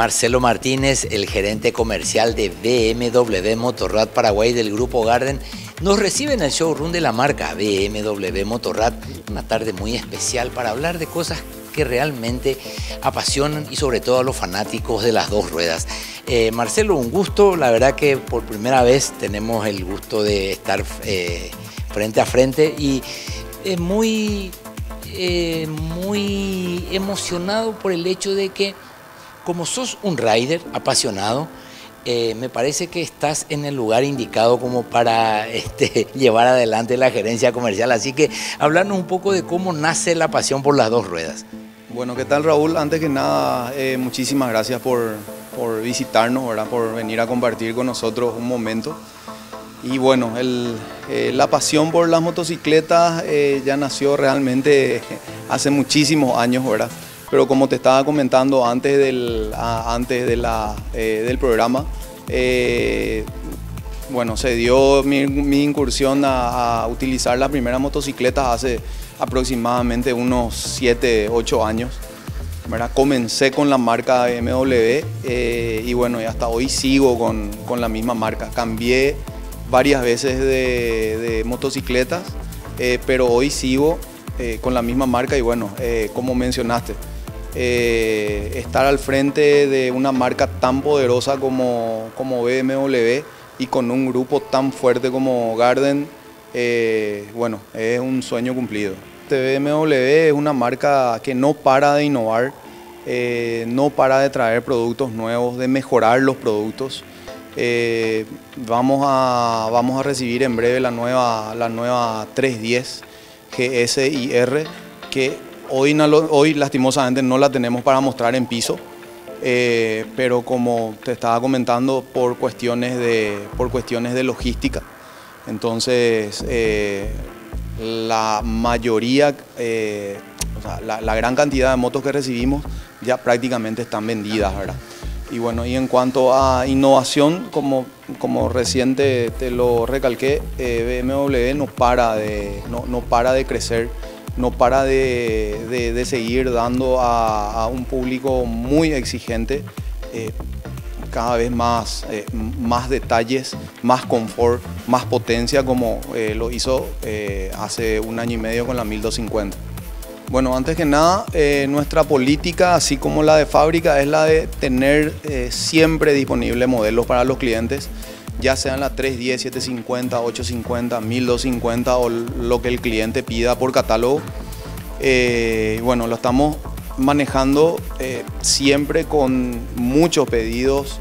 Marcelo Martínez, el gerente comercial de BMW Motorrad Paraguay del Grupo Garden, nos recibe en el showroom de la marca BMW Motorrad. Una tarde muy especial para hablar de cosas que realmente apasionan y sobre todo a los fanáticos de las dos ruedas. Marcelo, un gusto. La verdad que por primera vez tenemos el gusto de estar frente a frente y muy emocionado por el hecho de que, como sos un rider apasionado, me parece que estás en el lugar indicado como para llevar adelante la gerencia comercial. Así que hablarnos un poco de cómo nace la pasión por las dos ruedas. Bueno, ¿qué tal, Raúl? Antes que nada, muchísimas gracias por visitarnos, ¿verdad? Por venir a compartir con nosotros un momento. Y bueno, la pasión por las motocicletas ya nació realmente hace muchísimos años, ¿verdad? Pero como te estaba comentando antes del programa, bueno, se dio mi incursión a utilizar las primeras motocicletas hace aproximadamente unos 7, 8 años, ¿verdad? Comencé con la marca BMW y bueno, y hasta hoy sigo con la misma marca. Cambié varias veces de motocicletas, pero hoy sigo con la misma marca y bueno, como mencionaste, estar al frente de una marca tan poderosa como BMW y con un grupo tan fuerte como Garden, bueno, es un sueño cumplido. BMW es una marca que no para de innovar, no para de traer productos nuevos, de mejorar los productos. Vamos a recibir en breve la nueva 310 GS y R, que hoy lastimosamente no la tenemos para mostrar en piso, pero como te estaba comentando, por cuestiones de logística. Entonces la mayoría, o sea, la gran cantidad de motos que recibimos ya prácticamente están vendidas, ¿verdad? Y bueno, y en cuanto a innovación, como recién te lo recalqué, BMW no para de crecer, no para de seguir dando a un público muy exigente cada vez más detalles, más confort, más potencia, como lo hizo hace un año y medio con la 1250. Bueno, antes que nada, nuestra política, así como la de fábrica, es la de tener siempre disponibles modelos para los clientes, ya sean la 310, 750, 850, 1250 o lo que el cliente pida por catálogo. Bueno, lo estamos manejando siempre con muchos pedidos,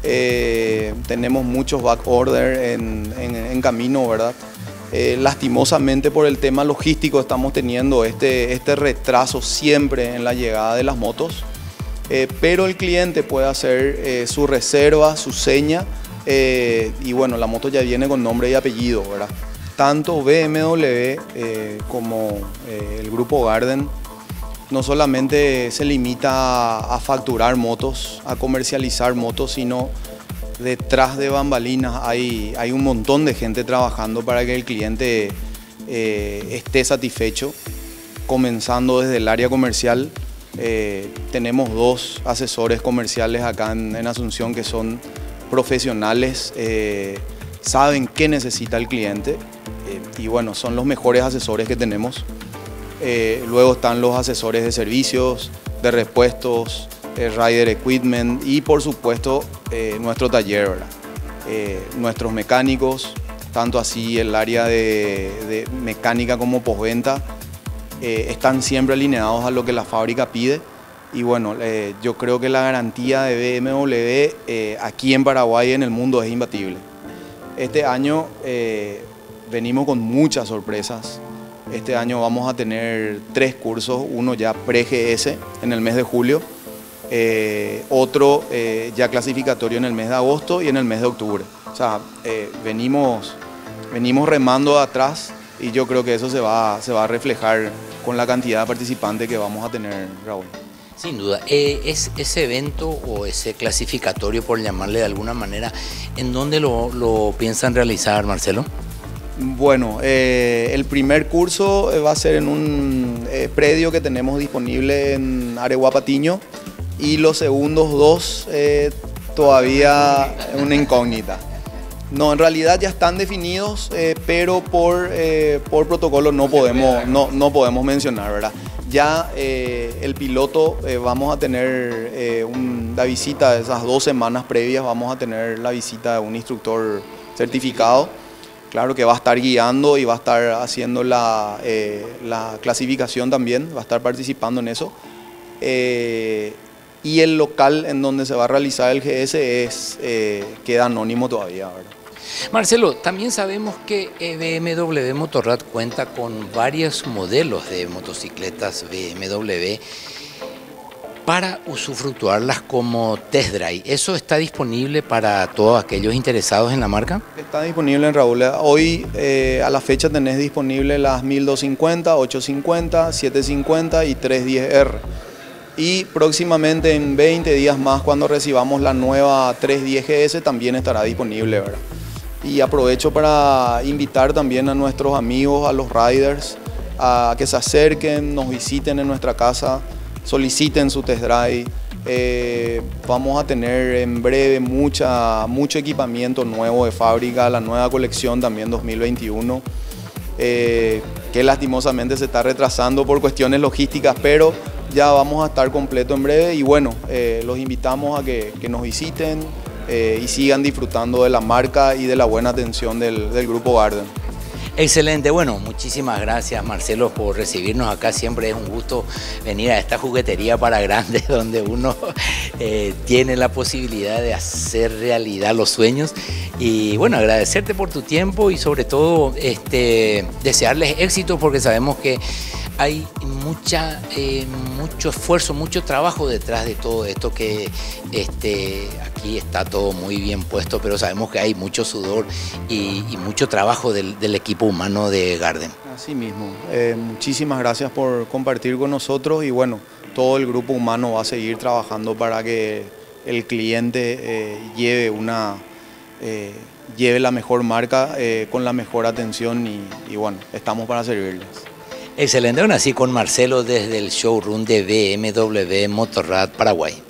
tenemos muchos back order en camino, ¿verdad? Lastimosamente por el tema logístico estamos teniendo este retraso siempre en la llegada de las motos, pero el cliente puede hacer su reserva, su seña, y bueno, la moto ya viene con nombre y apellido, ¿verdad? Tanto BMW como el Grupo Garden no solamente se limita a facturar motos, a comercializar motos, sino detrás de bambalinas hay un montón de gente trabajando para que el cliente esté satisfecho. Comenzando desde el área comercial, tenemos 2 asesores comerciales acá en Asunción que son profesionales, saben qué necesita el cliente y bueno, son los mejores asesores que tenemos. Luego están los asesores de servicios, de repuestos, rider equipment y por supuesto nuestro taller, ¿verdad? Nuestros mecánicos, tanto así el área de mecánica como postventa, están siempre alineados a lo que la fábrica pide y bueno, yo creo que la garantía de BMW aquí en Paraguay y en el mundo es imbatible. Este año venimos con muchas sorpresas. Este año vamos a tener 3 cursos, uno ya pre-GS en el mes de julio, otro ya clasificatorio en el mes de agosto y en el mes de octubre. O sea, venimos remando atrás y yo creo que eso se va a reflejar con la cantidad de participantes que vamos a tener, Raúl. Sin duda, es ese evento o ese clasificatorio, por llamarle de alguna manera, ¿en dónde lo piensan realizar, Marcelo? Bueno, el primer curso va a ser en un predio que tenemos disponible en Areguá Patiño, y los segundos dos todavía una incógnita. No, en realidad ya están definidos, pero por protocolo no podemos mencionar, ¿verdad? Ya el piloto vamos a tener la visita de esas 2 semanas previas, vamos a tener la visita de un instructor certificado. Claro que va a estar guiando y va a estar haciendo la clasificación también, va a estar participando en eso. Y el local en donde se va a realizar el GS queda anónimo todavía, ¿verdad? Marcelo, también sabemos que BMW Motorrad cuenta con varios modelos de motocicletas BMW para usufructuarlas como test drive. ¿Eso está disponible para todos aquellos interesados en la marca? Está disponible en Raúl. Hoy a la fecha tenés disponible las 1250, 850, 750 y 310R. Y próximamente en 20 días más, cuando recibamos la nueva 310GS, también estará disponible, ¿verdad? Y aprovecho para invitar también a nuestros amigos, a los riders, a que se acerquen, nos visiten en nuestra casa, soliciten su test drive. Vamos a tener en breve mucho equipamiento nuevo de fábrica, la nueva colección también 2021, que lastimosamente se está retrasando por cuestiones logísticas, pero ya vamos a estar completo en breve. Y bueno, los invitamos a que nos visiten y sigan disfrutando de la marca y de la buena atención del Grupo Garden. Excelente, bueno, muchísimas gracias Marcelo por recibirnos acá, siempre es un gusto venir a esta juguetería para grandes donde uno tiene la posibilidad de hacer realidad los sueños y bueno, agradecerte por tu tiempo y sobre todo desearles éxito porque sabemos que hay mucho esfuerzo, mucho trabajo detrás de todo esto que aquí está todo muy bien puesto, pero sabemos que hay mucho sudor y mucho trabajo del equipo humano de Garden. Así mismo, muchísimas gracias por compartir con nosotros y bueno, todo el grupo humano va a seguir trabajando para que el cliente lleve la mejor marca con la mejor atención y bueno, estamos para servirles. Excelente, bueno, así con Marcelo desde el showroom de BMW Motorrad Paraguay.